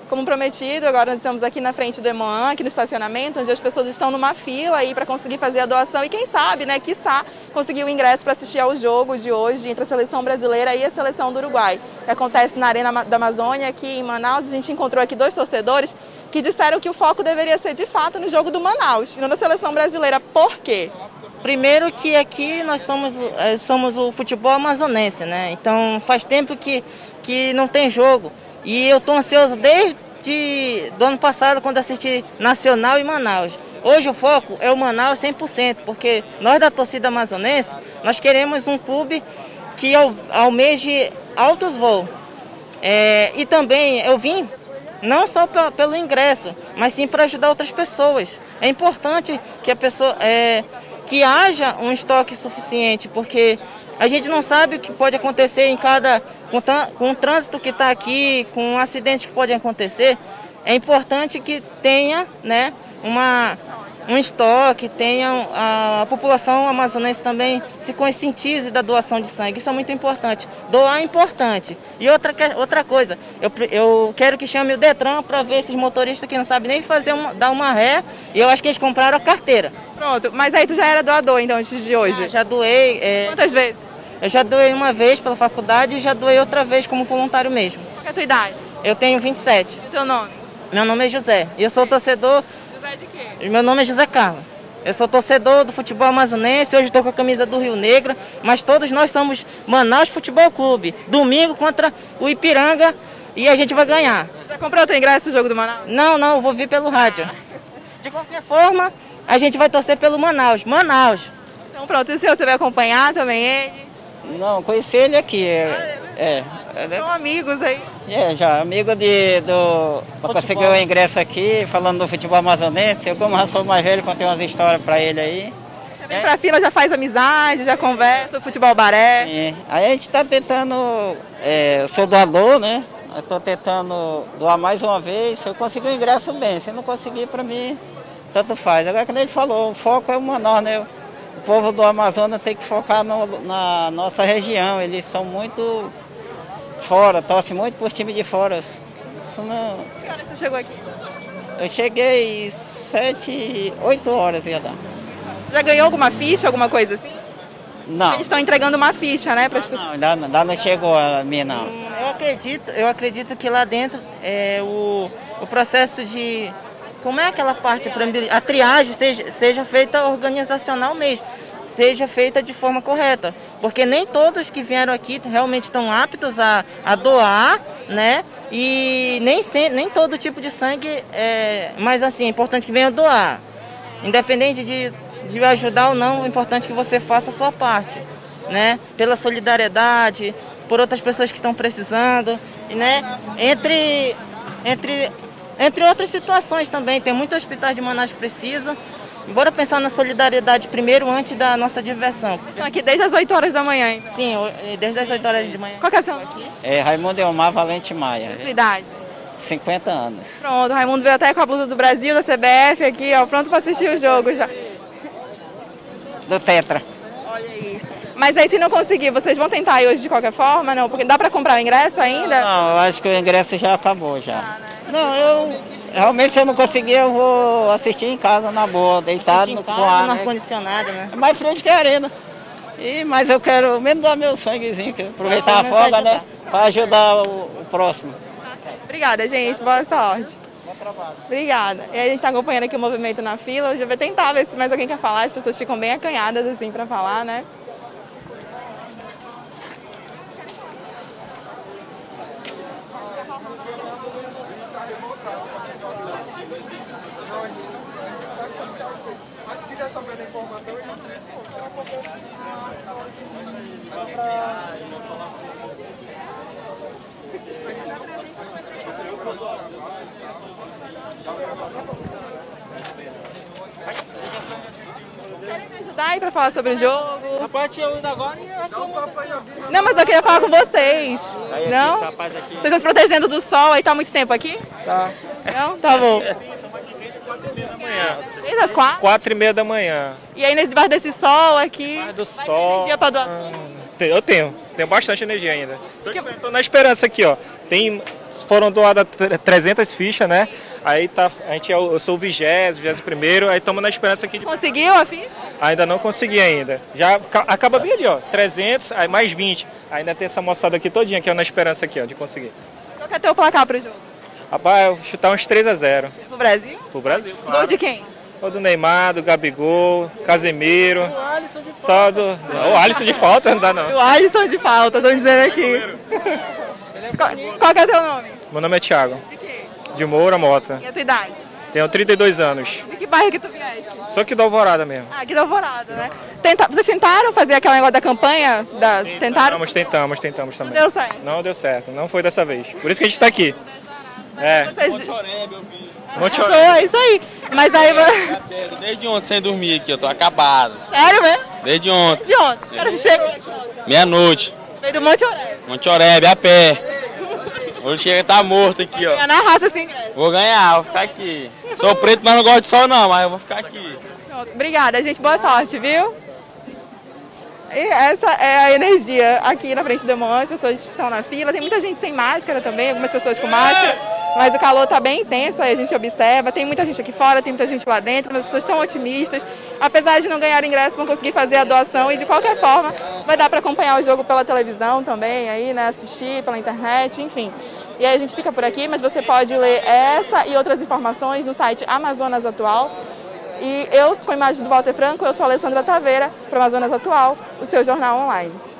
Como prometido, agora nós estamos aqui na frente do Emoan, aqui no estacionamento, onde as pessoas estão numa fila aí para conseguir fazer a doação e quem sabe, né, quiçá, conseguir o ingresso para assistir ao jogo de hoje entre a seleção brasileira e a seleção do Uruguai, que acontece na Arena da Amazônia, aqui em Manaus. A gente encontrou aqui 2 torcedores que disseram que o foco deveria ser de fato no jogo do Manaus e não na seleção brasileira. Por quê? Primeiro que aqui nós somos o futebol amazonense, né? Então faz tempo que não tem jogo. E eu estou ansioso desde do ano passado, quando assisti Nacional e Manaus. Hoje o foco é o Manaus 100%, porque nós da torcida amazonense, nós queremos um clube que almeje altos voos. E também eu vim não só pelo ingresso, mas sim para ajudar outras pessoas. É importante que que haja um estoque suficiente, porque a gente não sabe o que pode acontecer com o trânsito que está aqui, com um acidente que pode acontecer. É importante que tenha, né, um estoque, tenha a população amazonense também se conscientize da doação de sangue. Isso é muito importante. Doar é importante. E outra coisa, eu quero que chame o Detran para ver esses motoristas que não sabem nem dar uma ré, e eu acho que eles compraram a carteira. Pronto, mas aí tu já era doador então antes de hoje? Já doei. Quantas vezes? Eu já doei uma vez pela faculdade e já doei outra vez como voluntário mesmo. Qual é a tua idade? Eu tenho 27. E teu nome? Meu nome é José. E eu sou torcedor... José de quê? Meu nome é José Carlos. Eu sou torcedor do futebol amazonense, hoje estou com a camisa do Rio Negro, mas todos nós somos Manaus Futebol Clube. Domingo contra o Ipiranga e a gente vai ganhar. Já comprou o teu ingresso pro jogo do Manaus? Não, eu vou vir pelo rádio. De qualquer forma, a gente vai torcer pelo Manaus. Então pronto, e o senhor, você vai acompanhar também ele? Não, conheci ele aqui. São amigos aí. Já amigo para conseguir o ingresso aqui, falando do futebol amazonense. Eu, como já sou mais velho, contei umas histórias para ele aí. Você vem pra fila, já faz amizade, já conversa, futebol baré. Sim. Aí a gente tá tentando, eu sou doador, né? Eu tô tentando doar mais uma vez. Se eu conseguir o ingresso, bem. Se não conseguir, para mim, tanto faz. Agora, como ele falou, o foco é o Manaus, né? O povo do Amazonas tem que focar na nossa região. Eles são muito fora, torcem muito por time de fora. Isso não... Que hora você chegou aqui? Eu cheguei 8 horas já dá. Você já ganhou alguma ficha, alguma coisa assim? Não. Eles estão entregando uma ficha, né? Não, ainda não chegou a minha, não. Eu acredito que lá dentro o processo de... Como é aquela parte, a triagem seja feita organizacional mesmo, seja feita de forma correta, porque nem todos que vieram aqui realmente estão aptos a doar, né? E nem todo tipo de sangue mas assim, é importante que venha doar. Independente de ajudar ou não, é importante que você faça a sua parte, né? Pela solidariedade, por outras pessoas que estão precisando, né? Entre outras situações também, tem muitos hospitais de Manaus que precisam. Bora pensar na solidariedade primeiro, antes da nossa diversão. Estão aqui desde as 8 horas da manhã, então? Sim, desde as 8 horas de manhã. Qual que é o seu nome? Raimundo Elmar Valente Maia. Sua idade? 50 anos. Pronto, o Raimundo veio até com a blusa do Brasil, da CBF aqui, ó, pronto para assistir o jogo já. Do Tetra. Olha aí. Mas aí se não conseguir, vocês vão tentar ir hoje de qualquer forma, não? Porque dá para comprar o ingresso ainda? Não, eu acho que o ingresso já acabou já. Né? Não, realmente se eu não conseguir, eu vou assistir em casa na boa, deitado no ar, no né? ar-condicionado, né? É mais frente que a arena. Mas eu quero mesmo dar meu sanguezinho, aproveitar a folga, né? Para ajudar o próximo. Obrigada, gente. Boa sorte. Bom trabalho. Obrigada. E a gente está acompanhando aqui o movimento na fila. Eu já vou tentar ver se mais alguém quer falar. As pessoas ficam bem acanhadas assim para falar, né? Mas se quiser saber da informação, eu já Querem me ajudar aí para falar sobre o jogo? A parte eu indo agora e Não, mas eu queria falar com vocês. Não? Vocês estão se protegendo do sol aí, tá há muito tempo aqui? Tá. Não? Tá bom. Desde as 4? 4h30 da manhã. E aí, debaixo desse sol aqui, Do vai ter sol. energia para doação? Eu tenho bastante energia ainda. Tô na esperança aqui, ó. Foram doadas 300 fichas, né? Aí tá, eu sou o 21º, aí estamos na esperança aqui de... Conseguiu a ficha? Ainda não consegui ainda. Já acaba bem ali, ó. 300, aí mais 20. Ainda tem essa moçada aqui todinha, que é na esperança aqui, ó, de conseguir. Qual que é teu placar pro jogo? Rapaz, eu vou chutar uns 3-0. Pro Brasil? Pro Brasil, claro. Gol de quem? O do Neymar, do Gabigol, Casemiro. Só do... O Alisson de falta, não dá não. O Alisson de falta, tô dizendo aqui. Qual que é teu nome? Meu nome é Thiago, De quê? de Moura Mota. E a tua idade? Tenho 32 anos. De que bairro que tu vieste? Só que do Alvorada mesmo. Ah, aqui da Alvorada, né? Vocês tentaram fazer aquele negócio da campanha? Tentaram? Tentamos Não também. deu certo. Não deu certo, não foi dessa vez. Por isso que a gente tá aqui. É. Monte Oreb. É isso aí. Mas aí... Desde ontem sem dormir aqui, eu tô acabado. Sério mesmo? Desde ontem, De onde? Cara, você chegou meia-noite. veio do Monte Oreb. Monte Oreb, a pé. Hoje chega tá morto aqui, ó. Ganhar na raça assim, ingresso. Vou ganhar, vou ficar aqui. Sou preto, mas não gosto de sol não, mas eu vou ficar aqui. Pronto. Obrigada, gente. Boa sorte, viu? E essa é a energia aqui na frente do Demon. As pessoas estão na fila. Tem muita gente sem máscara também, algumas pessoas com máscara. Mas o calor está bem intenso, aí a gente observa. Tem muita gente aqui fora, tem muita gente lá dentro, mas as pessoas estão otimistas. Apesar de não ganhar ingresso, vão conseguir fazer a doação e de qualquer forma vai dar para acompanhar o jogo pela televisão também, aí, né? Assistir pela internet, enfim. E aí a gente fica por aqui, mas você pode ler essa e outras informações no site Amazonas Atual. E eu, com imagens do Walter Franco, eu sou a Alessandra Taveira, para Amazonas Atual, o seu jornal online.